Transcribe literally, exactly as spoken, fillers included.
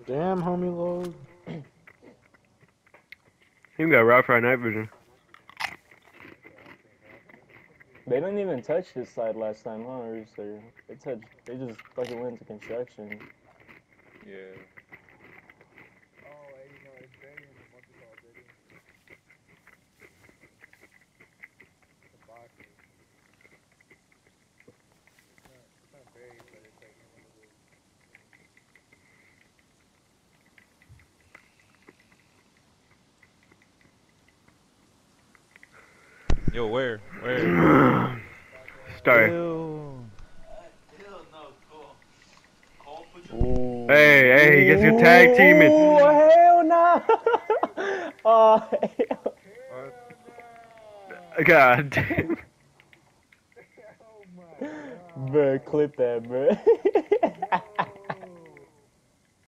Damn, homie load. You got route for night vision. They didn't even touch this side last time, huh? Or is there, they touched. They just fucking went to construction. Yeah. Yo, where? Where? Sorry. Ew. Ooh. Hey, hey, he gets your tag teaming. Ooh, hell no! Oh, hell. God damn. Bro, clip that, bro.